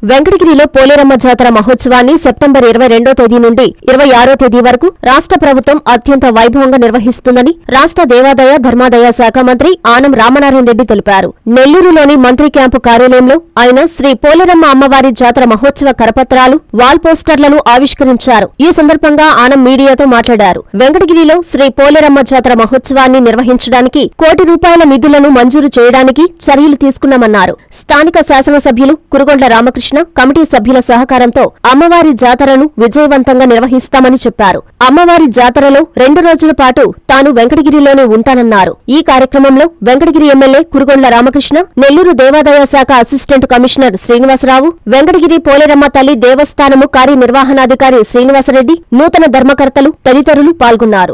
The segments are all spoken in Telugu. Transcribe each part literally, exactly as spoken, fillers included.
వెంకటగిరిలో పోలేరమ్మ జాతర మహోత్సవాన్ని సెప్టెంబర్ ఇరవై రెండో తేదీ నుండి ఇరవై ఆరో తేదీ వరకు రాష్ట్ర ప్రభుత్వం అత్యంత వైభవంగా నిర్వహిస్తుందని రాష్ట్ర దేవాదాయ ధర్మాదాయ శాఖ మంత్రి ఆనం రామనారాయణ రెడ్డి తెలిపారు. నెల్లూరులోని మంత్రి క్యాంపు కార్యాలయంలో ఆయన శ్రీ పోలేరమ్మ అమ్మవారి జాతర మహోత్సవ కరపత్రాలు, వాల్ పోస్టర్లను ఆవిష్కరించారు. ఈ సందర్భంగా ఆనం మీడియాతో మాట్లాడారు. వెంకటగిరిలో శ్రీ పోలేరమ్మ జాతర మహోత్సవాన్ని నిర్వహించడానికి కోటి రూపాయల నిధులను మంజూరు చేయడానికి చర్యలు తీసుకున్నామన్నారు. స్థానిక శాసనసభ్యులు కురుగొండ్ల రామకృష్ణ కమిటీ సభ్యుల సహకారంతో అమ్మవారి జాతరను విజయవంతంగా నిర్వహిస్తామని చెప్పారు. అమ్మవారి జాతరలో రెండు రోజుల పాటు తాను వెంకటగిరిలోనే ఉంటానన్నారు. ఈ కార్యక్రమంలో వెంకటగిరి ఎమ్మెల్యే కురుగొండ్ల రామకృష్ణ, నెల్లూరు దేవాదాయ శాఖ అసిస్టెంట్ కమిషనర్ శ్రీనివాసరావు, వెంకటగిరి పోలేరమ్మ తల్లి దేవస్థానము కార్యనిర్వహణాధికారి శ్రీనివాసరెడ్డి, నూతన ధర్మకర్తలు తదితరులు పాల్గొన్నారు.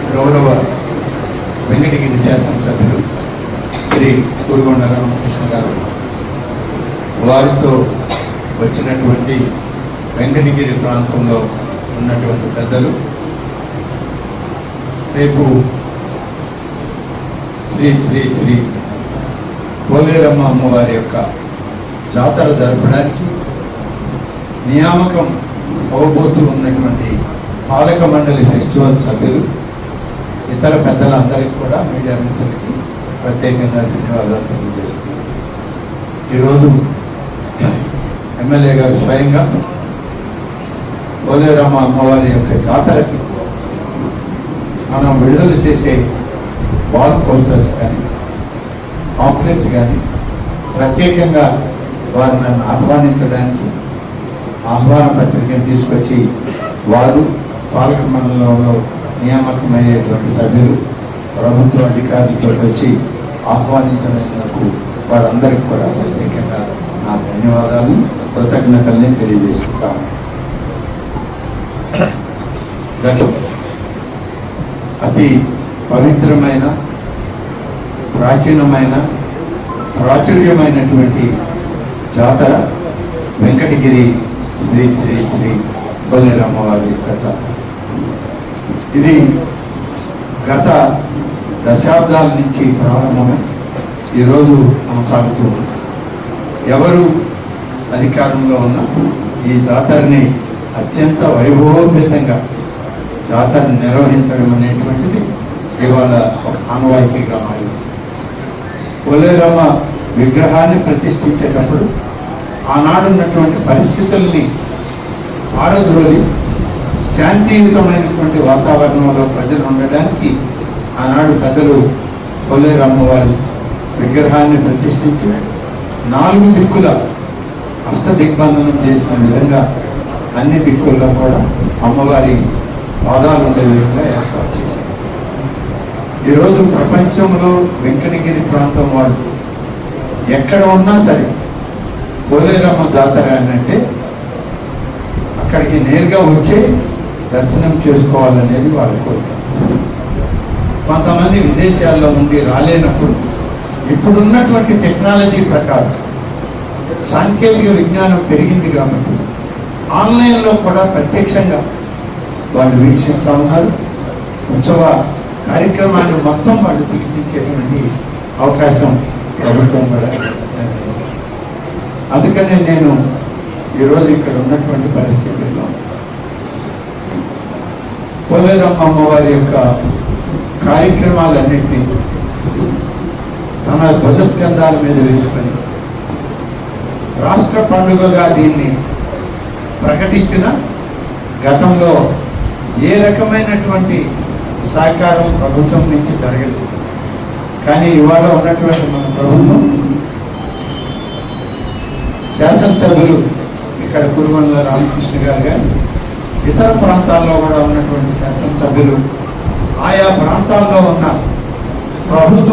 వారితో వచ్చినటువంటి వెంకటగిరి ప్రాంతంలో ఉన్నటువంటి పెద్దలు రేపు శ్రీ శ్రీ శ్రీ పోలేరమ్మ అమ్మవారి యొక్క జాతర జరపడానికి నియామకం అవబోతూ ఉన్నటువంటి పాలక మండలి ఫెస్టివల్ సభ్యులు, ఇతర పెద్దలందరికీ కూడా మీడియా మిత్రులకి ప్రత్యేకంగా ధన్యవాదాలు తెలియజేస్తున్నాను. ఈరోజు ఎమ్మెల్యే గారు స్వయంగా పోలేరమ్మ అమ్మవారి యొక్క జాతరకి మనం విడుదల చేసే వాల్ పోస్టర్స్ కానీ కాంప్లెక్స్ కానీ ప్రత్యేకంగా వారు నన్ను ఆహ్వానించడానికి ఆహ్వాన పత్రికను తీసుకొచ్చి వారు పాలక మండలంలో నియామకమయ్యేటువంటి సభ్యులు, ప్రభుత్వ అధికారులతో వచ్చి ఆహ్వానించినందుకు వారందరికీ కూడా ప్రత్యేకంగా నా ధన్యవాదాలు, కృతజ్ఞతల్ని తెలియజేసుకుంటాము. అతి పవిత్రమైన, ప్రాచీనమైన, ప్రాచుర్యమైనటువంటి జాతర వెంకటగిరి శ్రీ శ్రీ శ్రీ పోలేరమ్మవారి యొక్క జాతర. ఇది గత దశాబ్దాల నుంచి ప్రారంభమై ఈరోజు కొనసాగుతూ ఉంది. ఎవరు అధికారంలో ఉన్న ఈ జాతరని అత్యంత వైభవోపేతంగా జాతరను నిర్వహించడం అనేటువంటిది ఇవాళ ఒక ఆనవాయితీగా మారింది. పోలేరమ్మ విగ్రహాన్ని ప్రతిష్ఠించేటప్పుడు ఆనాడున్నటువంటి పరిస్థితుల్ని ఆరద్రోలి శాంతియుతమైనటువంటి వాతావరణంలో ప్రజలు ఉండడానికి ఆనాడు పెద్దలు పోలేరమ్మ వారి విగ్రహాన్ని ప్రతిష్ఠించి నాలుగు దిక్కుల అష్ట దిగ్బంధనం చేసిన విధంగా అన్ని దిక్కుల్లో కూడా అమ్మవారి పాదాలు ఉండే విధంగా ఏర్పాటు చేశారు. ఈరోజు ప్రపంచంలో వెంకటగిరి ప్రాంతం వాళ్ళు ఎక్కడ ఉన్నా సరే పోలేరమ్మ జాతర అంటే అక్కడికి నేరుగా వచ్చి దర్శనం చేసుకోవాలనేది వాళ్ళ కోరిక. కొంతమంది విదేశాల్లో ఉండి రాలేనప్పుడు ఇప్పుడున్నటువంటి టెక్నాలజీ ప్రకారం సాంకేతిక విజ్ఞానం పెరిగింది కాబట్టి ఆన్లైన్లో కూడా ప్రత్యక్షంగా వాళ్ళు వీక్షిస్తూ ఉన్నారు. ఉత్సవ కార్యక్రమాన్ని మొత్తం వాళ్ళు తిరిగించేటువంటి అవకాశం ప్రభుత్వం కూడా నిర్ణయించింది. అందుకనే నేను ఈరోజు ఇక్కడ ఉన్నటువంటి పరిస్థితుల్లో పోలేరమ్మ అమ్మవారి యొక్క కార్యక్రమాలన్నింటినీ తన ధ్వజస్కంధాల మీద వేసుకొని రాష్ట్ర పండుగగా దీన్ని ప్రకటించిన గతంలో ఏ రకమైనటువంటి సహకారం ప్రభుత్వం నుంచి జరగలేదు. కానీ ఇవాళ ఉన్నటువంటి మన ప్రభుత్వం, శాసనసభ్యులు ఇక్కడ కురుగొండ్ల రామకృష్ణ గారు కానీ ఇతర ప్రాంతాల్లో కూడా ఉన్నటువంటి శాసనసభ్యులు ఆయా ప్రాంతాల్లో ఉన్న ప్రభుత్వ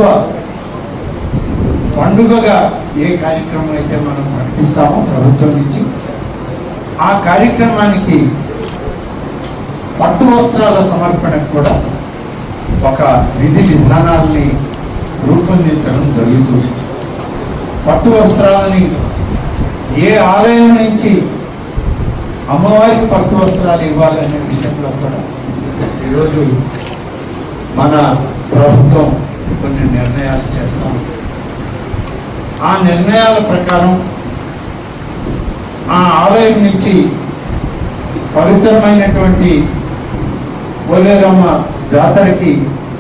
పండుగగా ఏ కార్యక్రమం అయితే మనం ప్రకటిస్తామో ప్రభుత్వం నుంచి, ఆ కార్యక్రమానికి పట్టు వస్త్రాల సమర్పణకు కూడా ఒక విధి విధానాల్ని రూపొందించడం జరుగుతుంది. పట్టు వస్త్రాలని ఏ ఆలయం నుంచి అమ్మవారికి పట్టు వస్త్రాలు ఇవ్వాలనే విషయంలో కూడా ఈరోజు మన ప్రభుత్వం కొన్ని నిర్ణయాలు చేస్తాం. ఆ నిర్ణయాల ప్రకారం ఆ ఆలయం నుంచి పవిత్రమైనటువంటి పోలేరమ్మ జాతరకి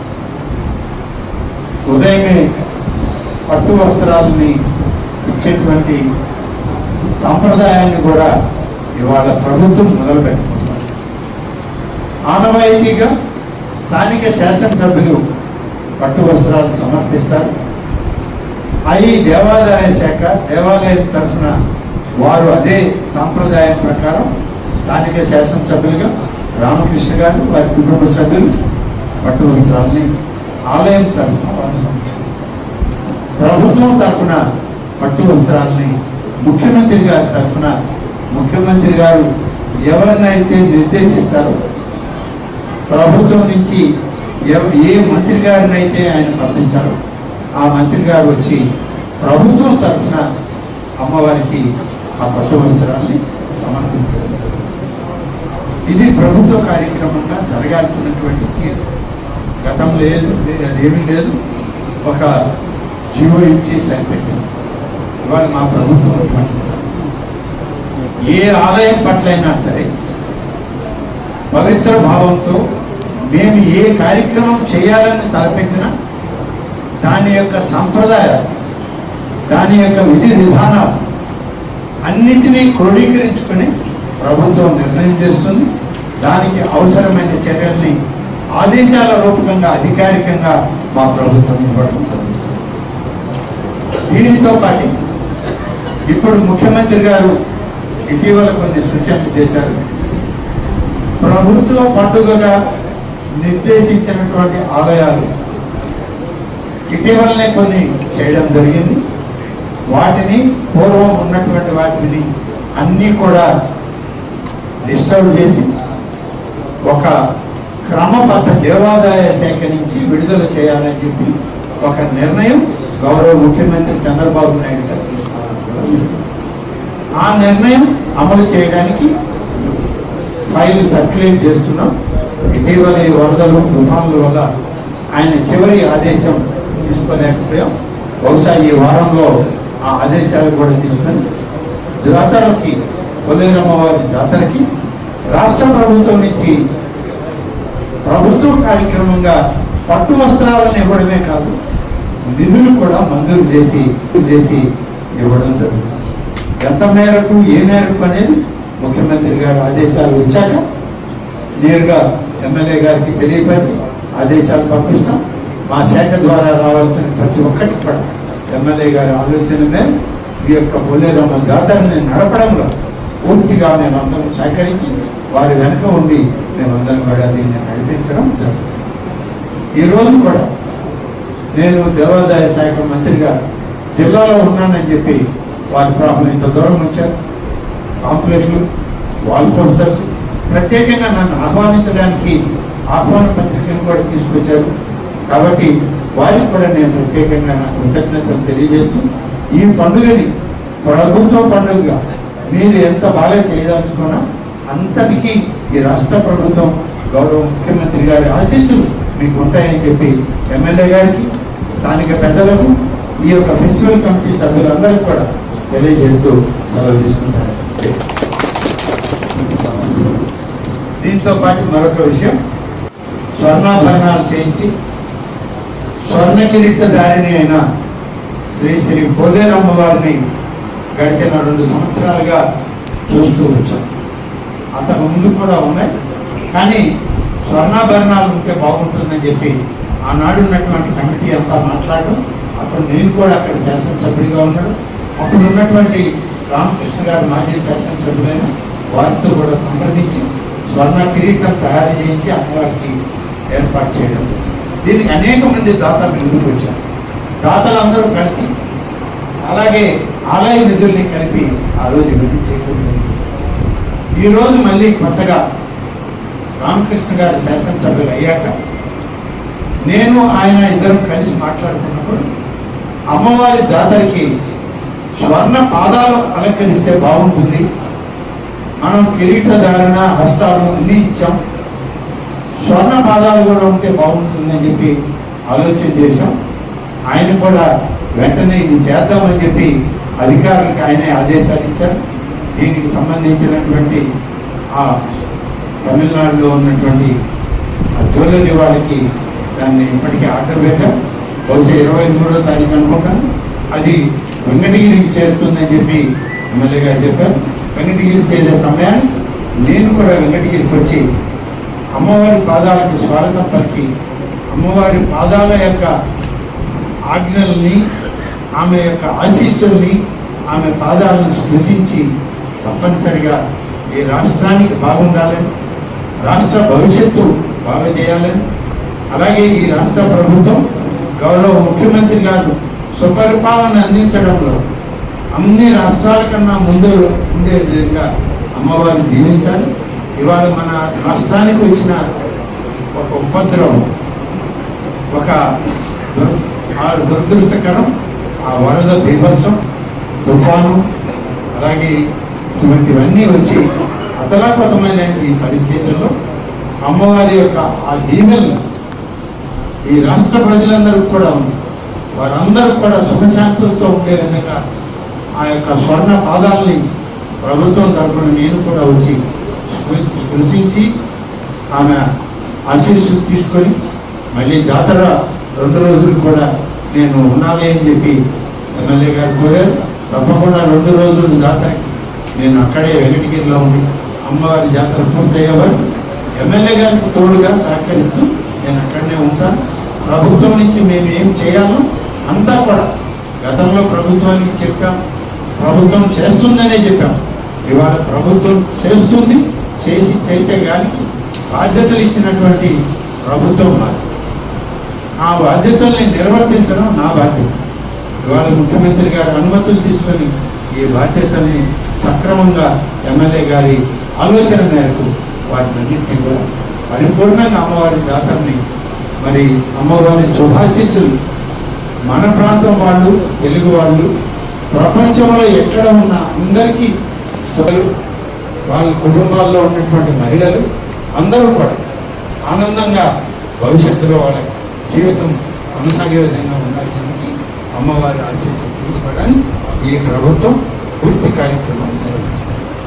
ఉదయమే పట్టు వస్త్రాలని ఇచ్చేటువంటి సంప్రదాయాన్ని కూడా ఇవాళ ప్రభుత్వం మొదలుపెట్టుకుంది. ఆనవాయితీగా స్థానిక శాసనసభ్యులు పట్టు వస్త్రాలు సమర్పిస్తారు. అవి దేవాదాయ శాఖ దేవాలయం తరఫున వారు అదే సాంప్రదాయం ప్రకారం స్థానిక శాసనసభ్యులుగా రామకృష్ణ గారు వారి కుటుంబ సభ్యులు పట్టు వస్త్రాలని ఆలయం తరఫున వారు సమర్పిస్తారు. ప్రభుత్వం తరఫున పట్టు వస్త్రాలని ముఖ్యమంత్రి గారి తరఫున ముఖ్యమంత్రి గారు ఎవరినైతే నిర్దేశిస్తారో ప్రభుత్వం నుంచి ఏ మంత్రి గారిని అయితే ఆయన పంపిస్తారో ఆ మంత్రి గారు వచ్చి ప్రభుత్వం తరఫున అమ్మవారికి ఆ పట్టు వస్త్రాలని సమర్పించారు. ఇది ప్రభుత్వ కార్యక్రమంగా జరగాల్సినటువంటి తీరు. గతం లేదు, అదేమీ లేదు, ఒక జీవో ఇచ్చి సరిపెట్టింది. ఇవాళ మా ప్రభుత్వం ఏ ఆలయం పట్లైనా సరే పవిత్ర భావంతో మేము ఏ కార్యక్రమం చేయాలని తలపెట్టినా దాని యొక్క సంప్రదాయాలు, దాని యొక్క విధి విధానాలు అన్నిటినీ క్రోడీకరించుకొని ప్రభుత్వం నిర్ణయం చేస్తుంది. దానికి అవసరమైన చర్యల్ని ఆదేశాల రూపకంగా అధికారికంగా మా ప్రభుత్వం ఇవ్వడం జరుగుతుంది. దీనితో పాటు ఇప్పుడు ముఖ్యమంత్రి గారు ఇటీవల కొన్ని సూచనలు చేశారు. ప్రభుత్వ పండుగగా నిర్దేశించినటువంటి ఆలయాలు ఇటీవలనే కొన్ని చేయడం జరిగింది. వాటిని పూర్వం ఉన్నటువంటి వాటిని అన్నీ కూడా డిస్టర్బ్ చేసి ఒక క్రమబద్ధ దేవాదాయ శాఖ నుంచి విడుదల చేయాలని చెప్పి ఒక నిర్ణయం గౌరవ ముఖ్యమంత్రి చంద్రబాబు నాయుడు గారు తీసుకున్నారు. ఆ నిర్ణయం అమలు చేయడానికి ఫైల్ సర్క్యులేట్ చేస్తున్నాం. ఇటీవల ఈ వరదలు తుఫాన్ల వల్ల ఆయన చివరి ఆదేశం తీసుకోలేకపోయాం. బహుశా ఈ వారంలో ఆ ఆదేశాలు కూడా తీసుకొని జాతరకి పోలేరమ్మ వారి జాతరకి రాష్ట్ర ప్రభుత్వం నుంచి ప్రభుత్వ కార్యక్రమంగా పట్టు వస్త్రాలను ఇవ్వడమే కాదు, నిధులు కూడా మంజూరు చేసి చేసి ఇవ్వడం జరుగుతుంది. ఎంత మేరకు ఏ మేరకు అనేది ముఖ్యమంత్రి గారు ఆదేశాలు వచ్చాక నేరుగా ఎమ్మెల్యే గారికి తెలియపరిచి ఆదేశాలు పంపిస్తాం. మా శాఖ ద్వారా రావాల్సిన ప్రతి ఒక్కటి కూడా ఎమ్మెల్యే గారి ఆలోచన మేర ఈ యొక్క పోలేరమ్మ జాతరని నడపడంలో పూర్తిగా మేమందరం సహకరించి వారి వెనుక ఉండి మేమందరం కూడా దీన్ని నడిపించడం జరుగుతుంది. ఈ రోజు కూడా నేను దేవాదాయ శాఖ మంత్రిగా జిల్లాలో ఉన్నానని చెప్పి వారి ప్రాబ్లం ఇంత దూరం వచ్చారు. కాంప్లెక్స్లు, వాల్ పోస్టర్స్, ప్రత్యేకంగా నన్ను ఆహ్వానించడానికి ఆహ్వాన పత్రికను కూడా తీసుకొచ్చారు. కాబట్టి వారికి కూడా నేను ప్రత్యేకంగా నా కృతజ్ఞతలు తెలియజేస్తూ ఈ పండుగని ప్రభుత్వ పండుగగా మీరు ఎంత బాగా చేయదలుచుకున్నా అంతటికీ ఈ రాష్ట్ర ప్రభుత్వం గౌరవ ముఖ్యమంత్రి గారి ఆశీస్సులు మీకు ఉంటాయని చెప్పి ఎమ్మెల్యే గారికి, స్థానిక పెద్దలకు, ఈ యొక్క ఫెస్టివల్ కమిటీ సభ్యులందరికీ కూడా తెలియజేస్తూ సెలవు తీసుకుంటారు. దీంతో పాటు మరొక విషయం, స్వర్ణాభరణాలు చేయించి స్వర్ణ కిరీటధారిణి అయిన శ్రీ శ్రీ పోలేరమ్మ వారిని గడిచిన రెండు సంవత్సరాలుగా చూస్తూ వచ్చాం. అంతకు ముందు కూడా ఉన్నాయి, కానీ స్వర్ణాభరణాలు ఉంటే బాగుంటుందని చెప్పి ఆనాడు ఉన్నటువంటి కమిటీ అంతా మాట్లాడడం, అప్పుడు నేను కూడా అక్కడ శాసనసభ్యుడిగా ఉన్నాడు. అప్పుడు ఉన్నటువంటి రామకృష్ణ గారు మాజీ శాసనసభ్యులైన వారితో కూడా సంప్రదించి స్వర్ణ కిరీటం తయారు చేయించి అమ్మవారికి ఏర్పాటు చేయడం. దీనికి అనేక మంది దాతలు ముందుకు వచ్చారు. దాతలందరూ కలిసి అలాగే ఆలయ నిధుల్ని కలిపి ఆ రోజు విధి చేయడం. ఈ రోజు మళ్ళీ కొత్తగా రామకృష్ణ గారు శాసనసభ్యులు అయ్యాక నేను ఆయన ఇద్దరం కలిసి మాట్లాడుకున్నప్పుడు అమ్మవారి జాతరకి స్వర్ణ పాదాలు అలంకరిస్తే బాగుంటుంది, మనం కిరీటధారణ హస్తాలు అన్ని ఇచ్చాం, స్వర్ణ పాదాలు కూడా ఉంటే బాగుంటుంది అని చెప్పి ఆలోచన చేశాం. ఆయన కూడా వెంటనే ఇది చేద్దామని చెప్పి అధికారులకు ఆయనే ఆదేశాలు ఇచ్చారు. దీనికి సంబంధించినటువంటి ఆ తమిళనాడులో ఉన్నటువంటి జ్యువెలరీ వాళ్ళకి దాన్ని ఇప్పటికీ ఆర్డర్ పెట్టాం. బహుశా ఇరవై మూడో తారీఖు అనుకుంటాను అది వెంకటగిరికి చేరుతుందని చెప్పి ఎమ్మెల్యే గారు చెప్పారు. వెంకటగిరి చేసే సమయాన్ని నేను కూడా వెంకటగిరికి వచ్చి అమ్మవారి పాదాలకు స్వాగతం పలికి అమ్మవారి పాదాల యొక్క ఆజ్ఞల్ని ఆమె యొక్క ఆశీస్సుల్ని ఆమె పాదాలను స్పృశించి తప్పనిసరిగా ఈ రాష్ట్రానికి బాగుండాలని, రాష్ట్ర భవిష్యత్తు బాగా చేయాలని, అలాగే ఈ రాష్ట్ర ప్రభుత్వం గౌరవ ముఖ్యమంత్రి గారు సుపరిపాలన అందించడంలో అన్ని రాష్ట్రాల కన్నా ముందు ఉండే విధంగా అమ్మవారిని దీవించాలి. ఇవాళ మన రాష్ట్రానికి వచ్చిన ఒక ఉపద్రవం, ఒక దురదృష్టకరం ఆ వరద బీభత్సం, తుఫాను, అలాగే ఇటువంటివన్నీ వచ్చి అతలాకుతమైన ఈ పరిస్థితుల్లో అమ్మవారి యొక్క ఆ దీవెనలు ఈ రాష్ట్ర ప్రజలందరూ కూడా ఉంది. వారందరూ కూడా సుఖశాంతులతో ఉండే విధంగా ఆ యొక్క స్వర్ణ పాదాలని ప్రభుత్వం తరఫున నేను కూడా వచ్చి స్పృశించి ఆమె ఆశీస్సులు తీసుకొని మళ్ళీ జాతర రెండు రోజులు కూడా నేను ఉండాలి అని చెప్పి ఎమ్మెల్యే గారు కోరారు. తప్పకుండా రెండు రోజులు జాతరకి నేను అక్కడే వెంకటగిరిలో ఉండి అమ్మవారి జాతర పూర్తయ్యే వరకు ఎమ్మెల్యే గారికి తోడుగా సహకరిస్తూ నేను అక్కడనే ఉంటాను. ప్రభుత్వం నుంచి మేము ఏం చేయాలో అంతా కూడా గతంలో ప్రభుత్వానికి చెప్పాం, ప్రభుత్వం చేస్తుందనే చెప్పాం. ఇవాళ ప్రభుత్వం చేస్తుంది, చేసి చేసేగానికి బాధ్యతలు ఇచ్చినటువంటి ప్రభుత్వం మాది. ఆ బాధ్యతల్ని నిర్వర్తించడం నా బాధ్యత. ఇవాళ ముఖ్యమంత్రి గారి అనుమతులు తీసుకొని ఈ బాధ్యతల్ని సక్రమంగా ఎమ్మెల్యే గారి ఆలోచన మేరకు వాటినన్నింటినీ కూడా పరిపూర్ణంగా అమ్మవారి జాతరని మరి అమ్మవారి శుభాశీస్సులు మన ప్రాంతం వాళ్ళు, తెలుగు వాళ్ళు, ప్రపంచంలో ఎక్కడ ఉన్న అందరికీ వాళ్ళ కుటుంబాల్లో ఉన్నటువంటి మహిళలు అందరూ కూడా ఆనందంగా భవిష్యత్తులో వాళ్ళ జీవితం కొనసాగే విధంగా ఉండాలి. దానికి అమ్మవారి ఆశీస్సులు తీసుకోవడానికి ఈ ప్రభుత్వం పూర్తి కార్యక్రమం నిర్వహిస్తుంది.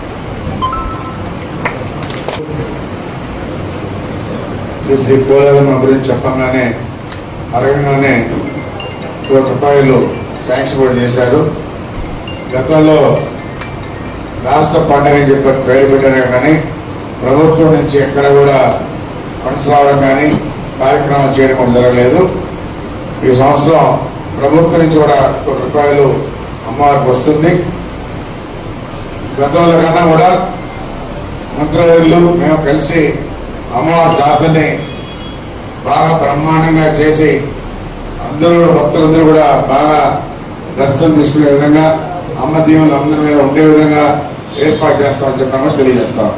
శ్రీ కోలారమ్మ గురించి చెప్పంగానే అరగంగానే కోటి రూపాయలు శాంక్షన్ కూడా చేశారు. గతంలో రాష్ట్ర పండుగ అని చెప్పి పేరు పెట్టారు కానీ ప్రభుత్వం నుంచి ఎక్కడ కూడా ఫండ్స్ రావడం కానీ కార్యక్రమాలు చేయడం కూడా జరగలేదు. ఈ సంవత్సరం ప్రభుత్వం నుంచి కూడా కోటి రూపాయలు అమ్మవారికి వస్తుంది. గతంలో కన్నా కూడా మంత్రివర్యులు మేము కలిసి అమ్మవారి జాతరని బాగా బ్రహ్మాండంగా చేసి అందరూ భక్తులందరూ కూడా బాగా దర్శనం తీసుకునే విధంగా అమ్మ దీవులు అందరి మీద ఉండే విధంగా ఏర్పాటు చేస్తామని చెప్పామని తెలియజేస్తాం.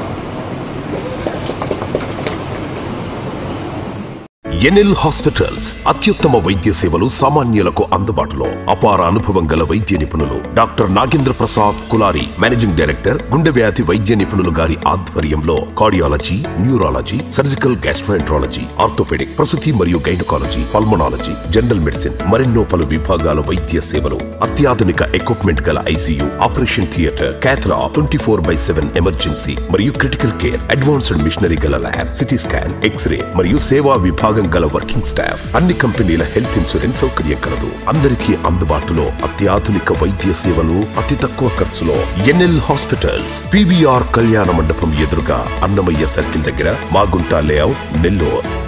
ఎన్ఎల్ హాస్పిటల్స్ అత్యుత్తమ వైద్య సేవలు సామాన్యులకు అందుబాటులో. అపార అనుభవం గల వైద్య నిపుణులు doctor Nagendra Prasad Kulari, managing director, గుండె వ్యాధి వైద్య నిపుణులు గారి ఆధ్వర్యంలో cardiology, neurology, surgical gastroenterology, orthopaedic, ప్రసూతి మరియు గైనకాలజీ, పల్మనాలజీ, జనరల్ మెడిసిన్ మరెన్నో పలు విభాగాల వైద్య సేవలు, అత్యాధునిక ఎక్విప్మెంట్ గల ఐసీయూ, ఆపరేషన్ థియేటర్, క్యాథ్లా, twenty four by seven emergency మరియు క్రిటికల్ కేర్, అడ్వాన్స్డ్ మిషనరీ గల ల్యాబ్, సిటీ స్కాన్, ఎక్స్రే మరియు సేవా విభాగం గల వర్కింగ్ స్టాఫ్, అన్ని కంపెనీల హెల్త్ ఇన్సూరెన్స్ సౌకర్యం కలదు. అందరికీ అందుబాటులో అత్యాధునిక వైద్య సేవలు అతి తక్కువ ఖర్చులో. ఎన్ఎల్ హాస్పిటల్స్, పీవీఆర్ కళ్యాణ మండపం ఎదురుగా, అన్నమయ్య సర్కిల్ దగ్గర, మాగుంట లేఅవుట్, నెల్లూరు.